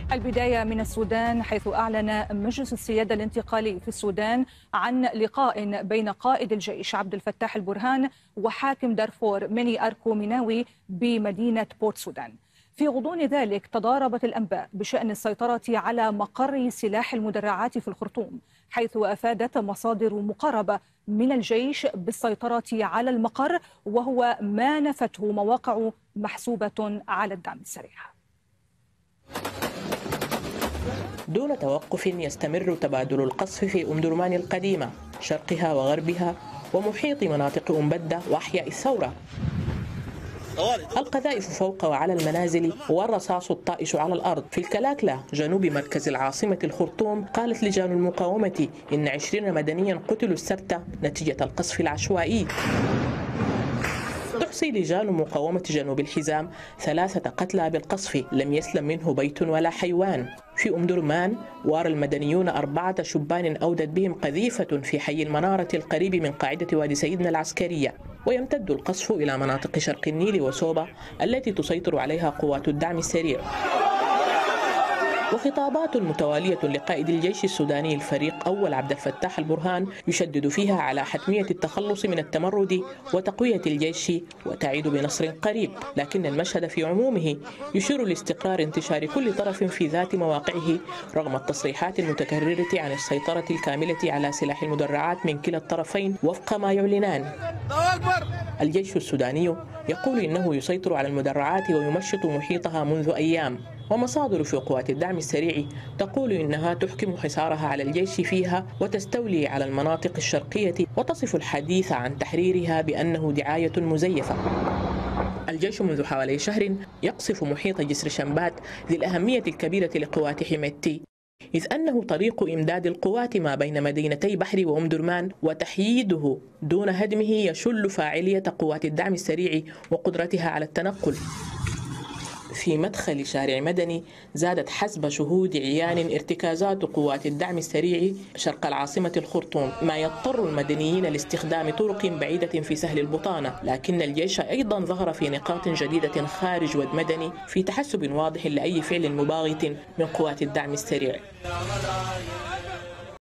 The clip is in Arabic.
البداية من السودان، حيث أعلن مجلس السيادة الانتقالي في السودان عن لقاء بين قائد الجيش عبد الفتاح البرهان وحاكم دارفور ميني أركو ميناوي بمدينة بورت سودان. في غضون ذلك تضاربت الأنباء بشأن السيطرة على مقر سلاح المدرعات في الخرطوم، حيث أفادت مصادر مقربة من الجيش بالسيطرة على المقر، وهو ما نفته مواقع محسوبة على الدعم السريع. دون توقف يستمر تبادل القصف في أم درمان القديمة شرقها وغربها ومحيط مناطق أم بدة وأحياء الثورة. القذائف فوق وعلى المنازل والرصاص الطائش على الأرض. في الكلاكلة جنوب مركز العاصمة الخرطوم قالت لجان المقاومة إن 20 مدنيا قتلوا السبت نتيجة القصف العشوائي. تحصي لجان مقاومة جنوب الحزام 3 قتلى بالقصف، لم يسلم منه بيت ولا حيوان. في أم درمان وارى المدنيون 4 شبان أودت بهم قذيفة في حي المنارة القريب من قاعدة وادي سيدنا العسكرية. ويمتد القصف إلى مناطق شرق النيل وسوبا التي تسيطر عليها قوات الدعم السريع. وخطابات متوالية لقائد الجيش السوداني الفريق أول عبد الفتاح البرهان يشدد فيها على حتمية التخلص من التمرد وتقوية الجيش وتعيد بنصر قريب، لكن المشهد في عمومه يشير لاستقرار انتشار كل طرف في ذات مواقعه رغم التصريحات المتكررة عن السيطرة الكاملة على سلاح المدرعات من كلا الطرفين وفق ما يعلنان. الجيش السوداني يقول إنه يسيطر على المدرعات ويمشط محيطها منذ أيام، ومصادر في قوات الدعم السريع تقول إنها تحكم حصارها على الجيش فيها وتستولي على المناطق الشرقية، وتصف الحديث عن تحريرها بأنه دعاية مزيفة. الجيش منذ حوالي شهر يقصف محيط جسر شمبات ذي الأهمية الكبيرة لقوات حميتي، إذ أنه طريق إمداد القوات ما بين مدينتي بحري وأم درمان، وتحييده دون هدمه يشل فاعلية قوات الدعم السريع وقدرتها على التنقل. في مدخل شارع مدني زادت حسب شهود عيان ارتكازات قوات الدعم السريع شرق العاصمة الخرطوم، ما يضطر المدنيين لاستخدام طرق بعيدة في سهل البطانة، لكن الجيش أيضا ظهر في نقاط جديدة خارج واد مدني في تحسب واضح لأي فعل مباغت من قوات الدعم السريع.